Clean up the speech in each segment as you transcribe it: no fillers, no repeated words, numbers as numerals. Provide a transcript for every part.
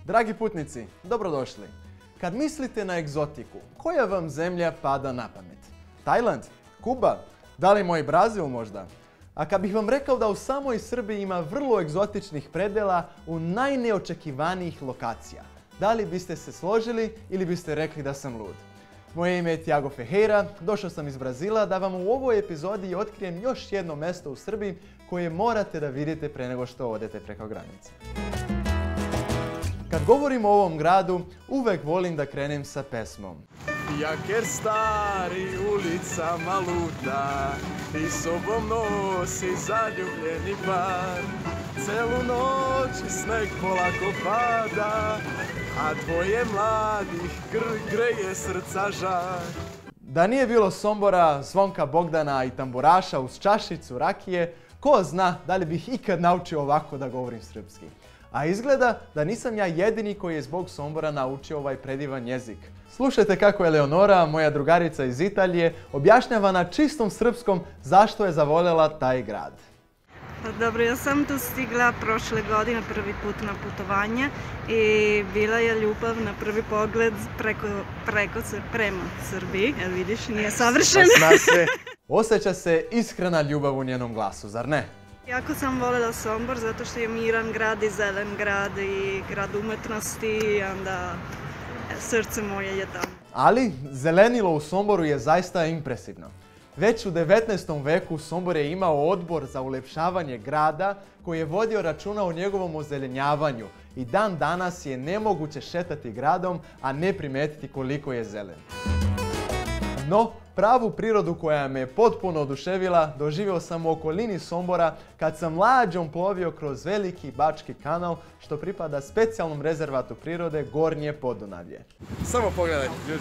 Dragi putnici, dobrodošli. Kad mislite na egzotiku, koja vam zemlja pada na pamet? Tajland? Kuba? Da li moj Brazil možda? A kad bih vam rekao da u samoj Srbiji ima vrlo egzotičnih predela u najneočekivanijih lokacija, da li biste se složili ili biste rekli da sam lud? Moje ime je Tiago Ferreira, došao sam iz Brazila da vam u ovoj epizodi otkrijem još jedno mjesto u Srbiji koje morate da vidite pre nego što odete preko granice. Kad govorim o ovom gradu, uvek volim da krenem sa pesmom. Jaker stari ulicama luta i sobom nosi zaljubljeni par. Celu noć sneg polako pada, a dvoje mladih greje srca žar. Da nije bilo Sombora, Zvonka Bogdana i tamburaša uz čašicu rakije, ko zna da li bih ikad naučio ovako da govorim srpski. A izgleda da nisam ja jedini koji je zbog Sombora naučio ovaj predivan jezik. Slušajte kako je Leonora, moja drugarica iz Italije, objašnjava na čistom srpskom zašto je zavoljela taj grad. Dobro, ja sam tu stigla prošle godine prvi put na putovanje i bila je ljubav na prvi pogled prema Srbiji. Evo vidiš, nije savršen. Osjeća se iskrena ljubav u njenom glasu, zar ne? Jako sam voljela Sombor zato što je miran grad i zelen grad i grad umetnosti i onda srce moje je tamo. Ali zelenilo u Somboru je zaista impresivno. Već u 19. veku Sombor je imao odbor za ulepšavanje grada koji je vodio računa o njegovom ozelenjavanju i dan danas je nemoguće šetati gradom, a ne primetiti koliko je zelen. No, pravu prirodu koja me potpuno oduševila doživio sam u okolini Sombora kad sam lađom plovio kroz veliki Bački kanal što pripada specijalnom rezervatu prirode Gornje Podunavlje. Samo pogledajte, ljudi.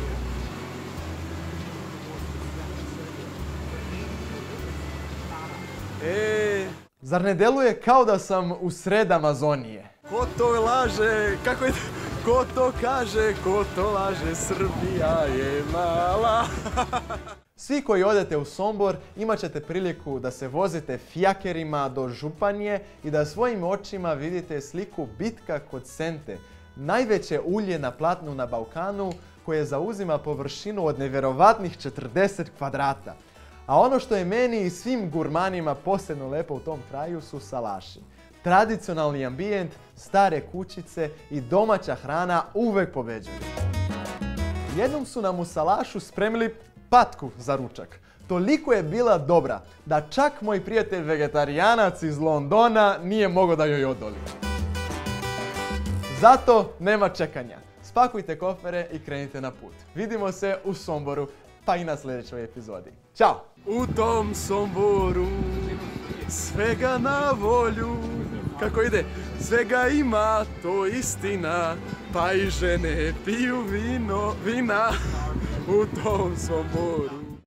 Zar ne deluje kao da sam u sred Amazonije? Ko to laže, kako je, ko to kaže, ko to laže, Srbija je mala. Svi koji odete u Sombor imat ćete priliku da se vozite fijakerima do Županije i da svojim očima vidite sliku Bitka kod Sente, najveće ulje na platnu na Balkanu koje zauzima površinu od nevjerovatnih 40 kvadrata. A ono što je meni i svim gurmanima posebno lepo u tom kraju su salaši. Tradicionalni ambijent, stare kućice i domaća hrana uvek pobeđuju. Jednom su nam u salašu spremili patku za ručak. Toliko je bila dobra da čak moj prijatelj vegetarijanac iz Londona nije mogao da joj odoli. Zato nema čekanja. Spakujte kofere i krenite na put. Vidimo se u Somboru, pa i na sljedećoj epizodi. Ćao! U tom Somboru svega na volju, kako ide, svega ima, to istina, pa i žene piju vina u tom Somboru.